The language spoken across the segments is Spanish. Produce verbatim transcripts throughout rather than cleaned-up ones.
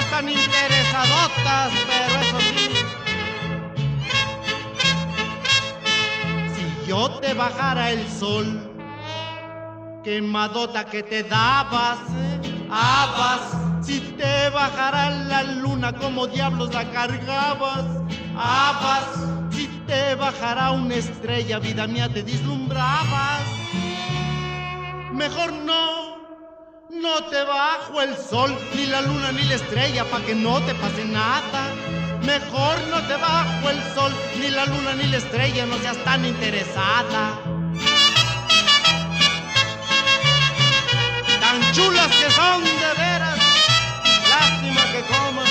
están interesadotas, pero eso sí, si yo te bajara el sol, quemadota que te dabas, ¿eh? Habas, si te bajara la luna, como diablos la cargabas, habas, si te bajara una estrella, vida mía, te dislumbrabas. Mejor no, no te bajo el sol, ni la luna ni la estrella, pa' que no te pase nada. Mejor no te bajo el sol, ni la luna ni la estrella, no seas tan interesada. Tan chulas que son de veras, lástima que coman.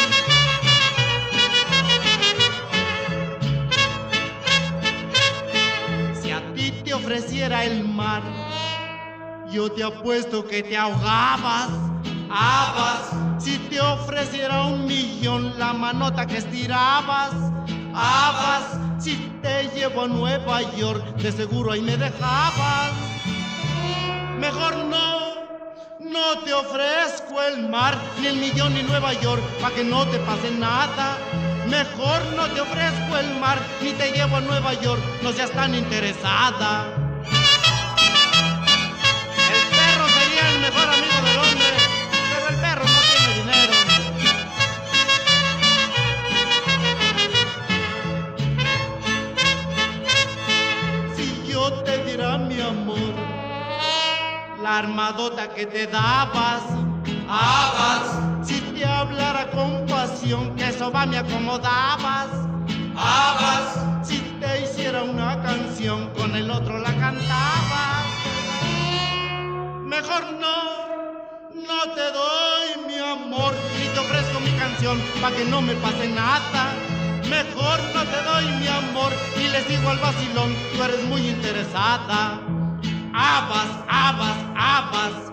Si a ti te ofreciera el mar, yo te apuesto que te ahogabas, habas. Si te ofreciera un millón, la manota que estirabas, habas. Si te llevo a Nueva York, de seguro ahí me dejabas. Mejor no, no te ofrezco el mar, ni el millón ni Nueva York, pa' que no te pase nada. Mejor no te ofrezco el mar, ni te llevo a Nueva York, no seas tan interesada. El mejor amigo del hombre, pero el perro no tiene dinero. Si yo te diera mi amor, la armadota que te dabas, habas. Si te hablara con pasión, que eso va me acomodabas, habas. Si te hiciera una canción, con el otro la cantabas. Mejor no, no te doy mi amor, ni te ofrezco mi canción, pa' que no me pase nada. Mejor no te doy mi amor, ni les digo al vacilón, tú eres muy interesada. Habas, habas, habas.